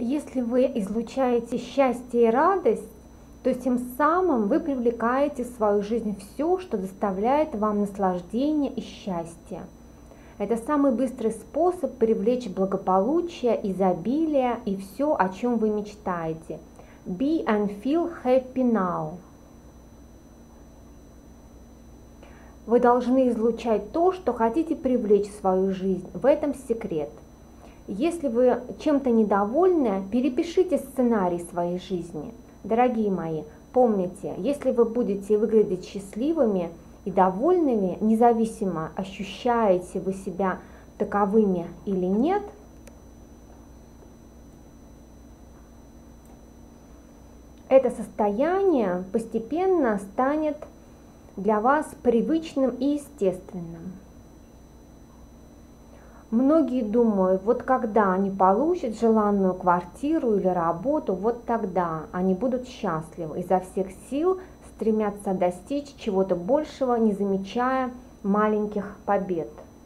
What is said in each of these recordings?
Если вы излучаете счастье и радость, то тем самым вы привлекаете в свою жизнь все, что доставляет вам наслаждение и счастье. Это самый быстрый способ привлечь благополучие, изобилие и все, о чем вы мечтаете. Be and feel happy now. Вы должны излучать то, что хотите привлечь в свою жизнь. В этом секрет. Если вы чем-то недовольны, перепишите сценарий своей жизни. Дорогие мои, помните, если вы будете выглядеть счастливыми и довольными, независимо, ощущаете вы себя таковыми или нет, это состояние постепенно станет для вас привычным и естественным. Многие думают, вот когда они получат желанную квартиру или работу, вот тогда они будут счастливы, изо всех сил стремятся достичь чего-то большего, не замечая маленьких побед.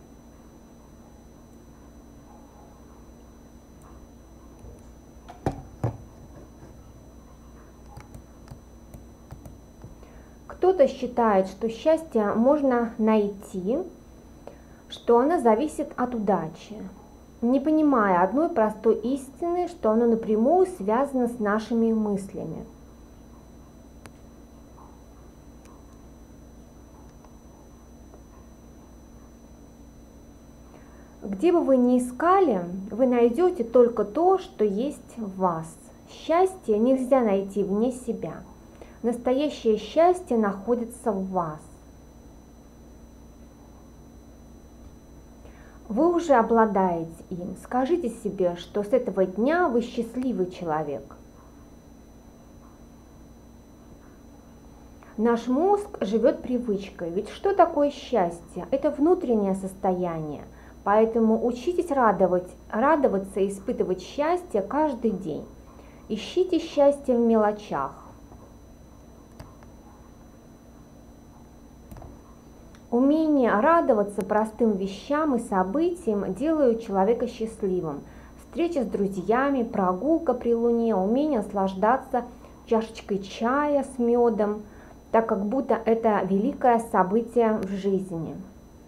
Кто-то считает, что счастье можно найти, что оно зависит от удачи, не понимая одной простой истины, что оно напрямую связано с нашими мыслями. Где бы вы ни искали, вы найдете только то, что есть в вас. Счастье нельзя найти вне себя. Настоящее счастье находится в вас. Вы уже обладаете им. Скажите себе, что с этого дня вы счастливый человек. Наш мозг живет привычкой. Ведь что такое счастье? Это внутреннее состояние. Поэтому учитесь радоваться и испытывать счастье каждый день. Ищите счастье в мелочах. Умение радоваться простым вещам и событиям делают человека счастливым. Встреча с друзьями, прогулка при луне, умение наслаждаться чашечкой чая с медом, так как будто это великое событие в жизни.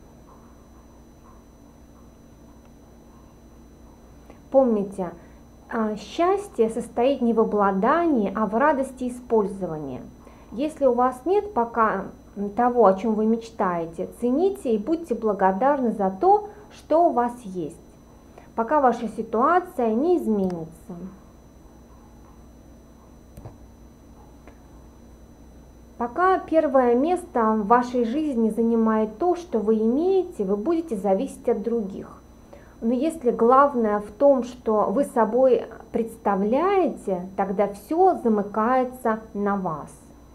Помните, счастье состоит не в обладании, а в радости использования. Если у вас нет пока того, о чем вы мечтаете, цените и будьте благодарны за то, что у вас есть, пока ваша ситуация не изменится. Пока первое место в вашей жизни занимает то, что вы имеете, вы будете зависеть от других. Но если главное в том, что вы собой представляете, тогда все замыкается на вас.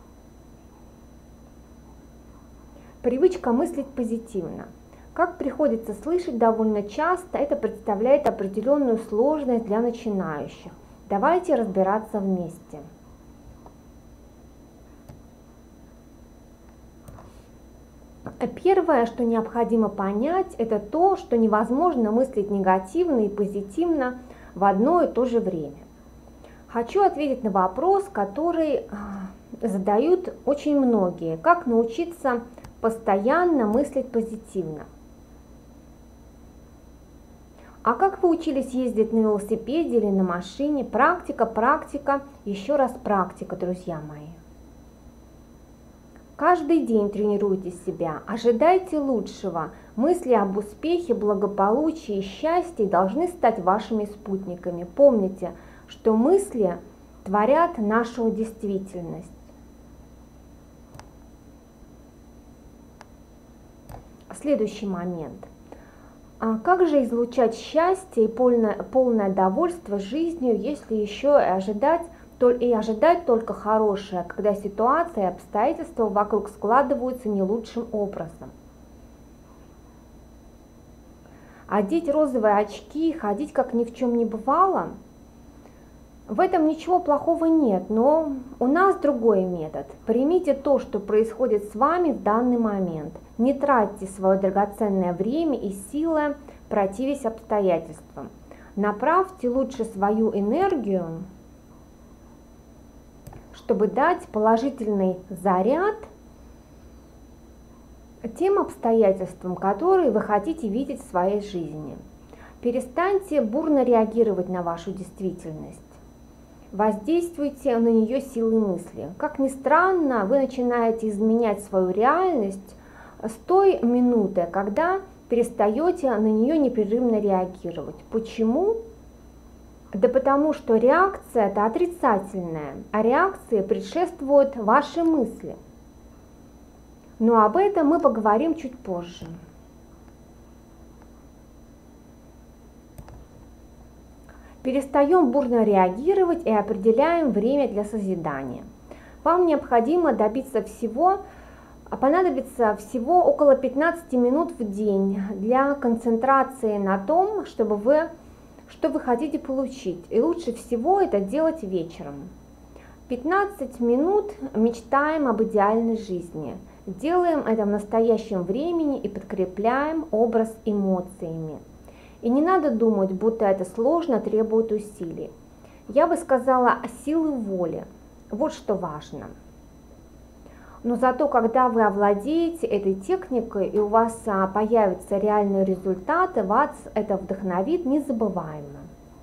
Привычка мыслить позитивно. Как приходится слышать довольно часто, это представляет определенную сложность для начинающих. Давайте разбираться вместе. Первое, что необходимо понять, это то, что невозможно мыслить негативно и позитивно в одно и то же время. Хочу ответить на вопрос, который задают очень многие. Как научиться постоянно мыслить позитивно? А как вы учились ездить на велосипеде или на машине? Практика, практика, еще раз практика, друзья мои. Каждый день тренируйте себя, ожидайте лучшего. Мысли об успехе, благополучии и счастье должны стать вашими спутниками. Помните, что мысли творят нашу действительность. Следующий момент. Как же излучать счастье и полное довольство жизнью, если еще и ожидать только хорошее, когда ситуация и обстоятельства вокруг складываются не лучшим образом? Одеть розовые очки и ходить как ни в чем не бывало? В этом ничего плохого нет, но у нас другой метод. Примите то, что происходит с вами в данный момент. Не тратьте свое драгоценное время и силы, противясь обстоятельствам. Направьте лучше свою энергию, чтобы дать положительный заряд тем обстоятельствам, которые вы хотите видеть в своей жизни. Перестаньте бурно реагировать на вашу действительность. Воздействуйте на нее силой мысли. Как ни странно, вы начинаете изменять свою реальность с той минуты, когда перестаете на нее непрерывно реагировать. Почему? Да потому что реакция – это отрицательная, а реакции предшествуют ваши мысли. Но об этом мы поговорим чуть позже. Перестаем бурно реагировать и определяем время для созидания. Вам необходимо понадобится всего около 15 минут в день для концентрации на том, что вы хотите получить. И лучше всего это делать вечером. 15 минут мечтаем об идеальной жизни. Делаем это в настоящем времени и подкрепляем образ эмоциями. И не надо думать, будто это сложно, требует усилий. Я бы сказала, силы воли. Вот что важно. Но зато, когда вы овладеете этой техникой и у вас появятся реальные результаты, вас это вдохновит незабываемо.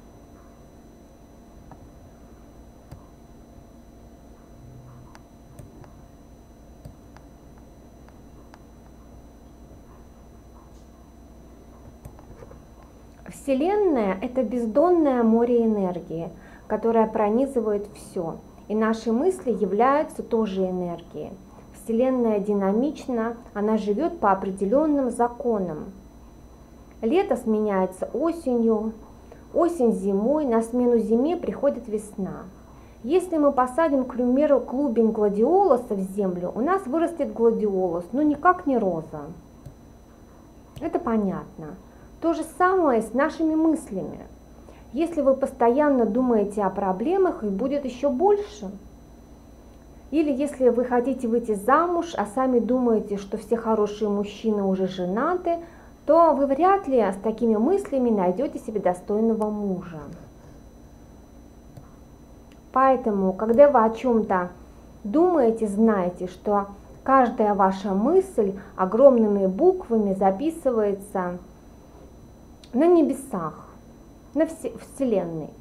Вселенная – это бездонное море энергии, которое пронизывает все, и наши мысли являются тоже энергией. Вселенная динамична, она живет по определенным законам. Лето сменяется осенью, осень зимой, на смену зиме приходит весна. Если мы посадим, к примеру, клубень гладиолуса в землю, у нас вырастет гладиолус, но никак не роза. Это понятно. То же самое с нашими мыслями. Если вы постоянно думаете о проблемах, их будет еще больше. Или если вы хотите выйти замуж, а сами думаете, что все хорошие мужчины уже женаты, то вы вряд ли с такими мыслями найдете себе достойного мужа. Поэтому, когда вы о чем-то думаете, знайте, что каждая ваша мысль огромными буквами записывается на небесах, на Вселенной.